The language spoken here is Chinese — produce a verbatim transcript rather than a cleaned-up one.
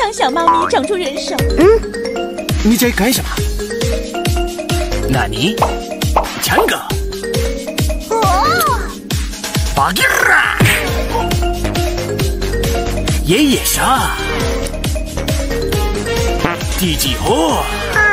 让小猫咪长出人手。 嗯，你在干什么？纳尼？强哥？ 哦， 巴吉拉！爷爷杀！地基火！ 啊！